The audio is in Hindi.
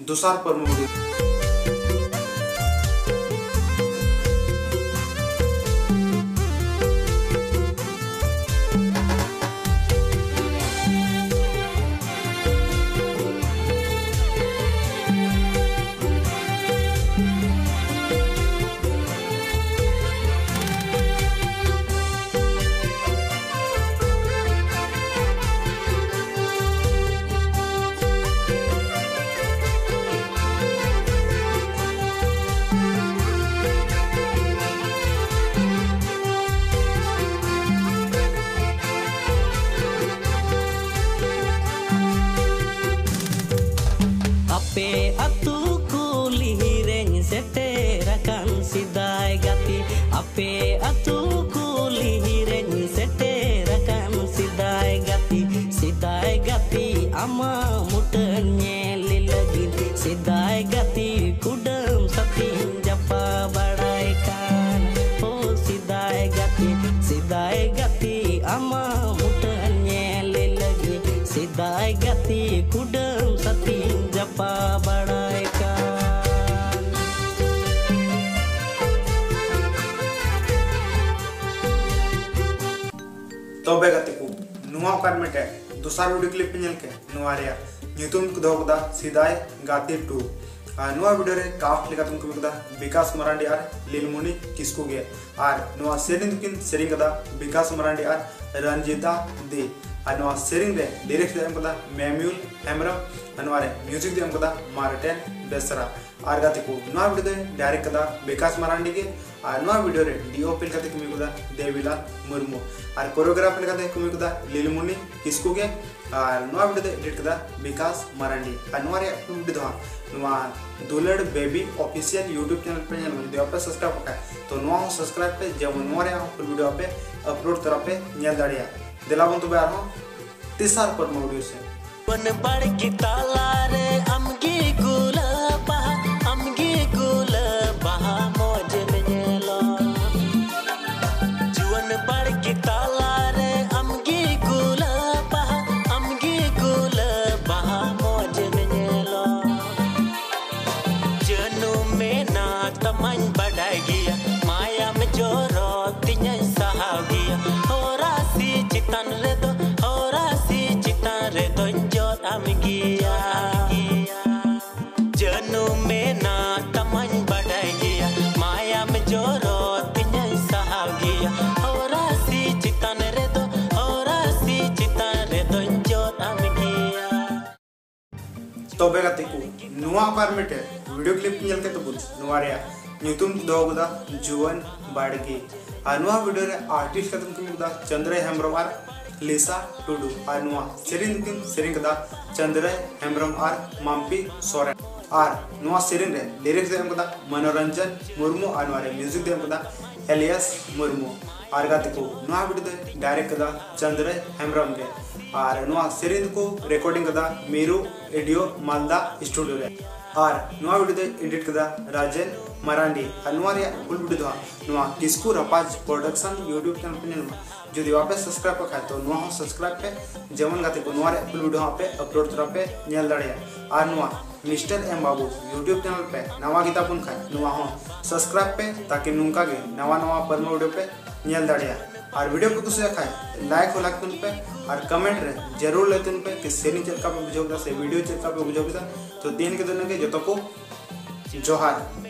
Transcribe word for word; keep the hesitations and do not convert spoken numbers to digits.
दोसार परमोडी Atu kuli reng seterakan sidai gati ape atu kuli reng seterakan sidai gati sidai gati ama mutan nyeli lagi sidai gati kudam satin japa badaikan oh sidai gati sidai gati ama mutan nyeli lagi sidai gati kudam satin japa तबे गति को नुआ कर मेटे दूसरा वीडियो क्लिप पे के नुआ रे न्यूतुम को दोगदा सीधाय गाती टू नुआ वीडियो रे काफ लेका तुमको बिकदा विकास मरांडी आर लीलमुनी किसको गे आर नुआ सेरिंग किन सेरिंग कदा विकास मरांडी आर रंजीता दे आर नुआ सेरिंग रे लिरिक्स दे हमकदा मैम्यूल हेमरम नुआ रे म्यूजिक दे हमकदा मार्टिन बेसरा आर गाती को नुआ वीडियो दे डायरेक्ट कदा विकास मरांडी के आर नुआ वीडियो रे डीओपी कते कुमी कदा देवीलाल मुर्मू आर कोरियोग्राफर कते कुमी कदा लीलमुनी किसको गे आर नुआ वीडियो दे एडिट कदा विकास मरांडी आर नुआ रे वीडियो दो नुआ दुलड़ बेबी ऑफिशियल यूट्यूब चैनल पे नेल वीडियो पे सब्सक्राइब का तो नुआ सब्सक्राइब पे जब नुआ रे वीडियो पे अपलोड तरह पे नेल दाड़िया दिलाबन तो बार हो तीसर पर वीडियो से वन बड़ की ताला रे अमगी गुला बहा अमगी गुला बहा मौज नेलो जुवन बड़ की ताला रे अमगी गुला बहा अमगी गुला बहा मौज नेलो जनु में ना तमन बढ़ाई गया माया में जोरो तिन्या सहा गया हो रासी चितन रे दो हो रासी चितन रे दो अमगिया जनु में ना तमन बढ़ाई गया माया में जोरो तिन्या सहा गया हो रासी चितन रे दो हो रासी चितन रे दो जोत अमगिया तो बेगते को नुआ पर मेटे वीडियो क्लिप नेल के तो बुझ नुआ रे न्यूतुम दोगदा जुवन बाड़गी अनुआ वीडियो रे आर्टिस्ट कतम कुमी दा चंद्र हेम्ब्रम आर लिसा टुडू आर नुआ सेरिंग किन सेरिंग कदा चंद्र हेम्ब्रम आर माम्पी सोरेन आर नुआ सेरिंग रे लिरिक्स दे कदा मनोरंजन मुर्मू आर नुआ रे म्यूजिक दे कदा एलियस मुर्मू आर गाते को नुआ वीडियो दे डायरेक्ट कदा चंद्र हेम्ब्रम के आर नुआ सेरिंग को रिकॉर्डिंग कदा मीरू एडियो मालदा स्टूडियो रे आर नुआ वीडियो दे एडिट कदा राजन मरांडी आर नुआ रे फुल वीडियो दो नुआ किसको रपाज प्रोडक्शन यूट्यूब चैनल पे नेल जदि वापे सब्सक्राइब कर तो नुआ हो सब्सक्राइब पे जेमन गाते को नुआ रे फुल वीडियो पे अपलोड तरह पे नेल दाड़िया आर नुआ mister M Babu YouTube channel पे नवा गीता पुन खाए नुआ हो सब्सक्राइब पे ताकि नुका गे नवा नवा परम वीडियो पे नेल दाड़िया और वीडियो पे कुछ खाए लाइक हो लागतुन पे और कमेंट रे जरूर लेतुन पे कि सेनी चलका पे बुझोगा से वीडियो चलका पे बुझोगा तो दिन के दिन के जतो को जोहार।